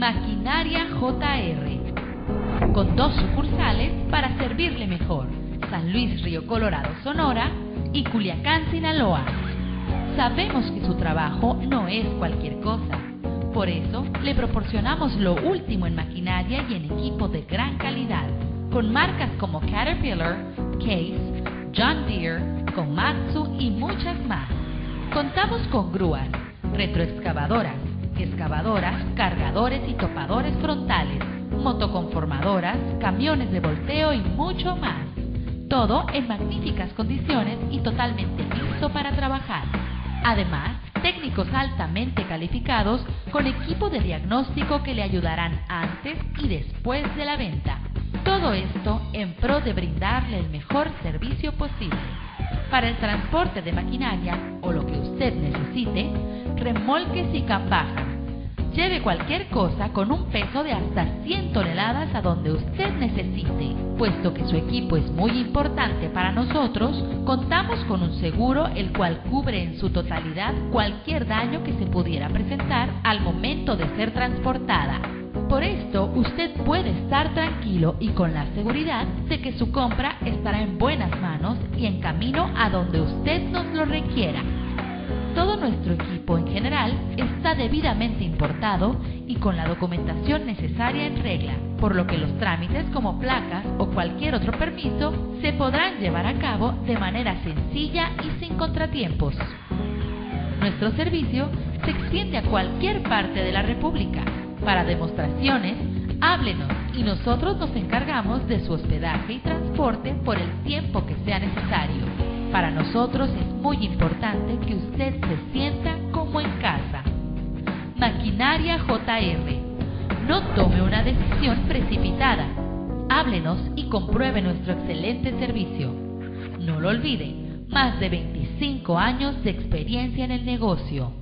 Maquinaria JR, con 2 sucursales para servirle mejor: San Luis Río Colorado, Sonora y Culiacán, Sinaloa. Sabemos que su trabajo no es cualquier cosa. Por eso, le proporcionamos lo último en maquinaria y en equipo de gran calidad, con marcas como Caterpillar, Case, John Deere, Komatsu y muchas más. Contamos con grúas, retroexcavadoras, excavadoras, cargadores y topadores frontales, motoconformadoras, camiones de volteo y mucho más. Todo en magníficas condiciones y totalmente listo para trabajar. Además, técnicos altamente calificados con equipo de diagnóstico que le ayudarán antes y después de la venta. Todo esto en pro de brindarle el mejor servicio posible. Para el transporte de maquinaria o lo que usted necesite, remolques y campajas. Lleve cualquier cosa con un peso de hasta 100 toneladas a donde usted necesite. Puesto que su equipo es muy importante para nosotros, contamos con un seguro el cual cubre en su totalidad cualquier daño que se pudiera presentar al momento de ser transportada. Por esto, usted puede estar tranquilo y con la seguridad de que su compra estará en buenas manos y en camino a donde usted nos lo requiera. Todo nuestro equipo en general está debidamente importado y con la documentación necesaria en regla, por lo que los trámites como placas o cualquier otro permiso se podrán llevar a cabo de manera sencilla y sin contratiempos. Nuestro servicio se extiende a cualquier parte de la República. Para demostraciones, háblenos y nosotros nos encargamos de su hospedaje y transporte por el tiempo que sea necesario. Para nosotros es muy importante que usted se sienta como en casa. Maquinaria JR. No tome una decisión precipitada. Háblenos y compruebe nuestro excelente servicio. No lo olvide, más de 25 años de experiencia en el negocio.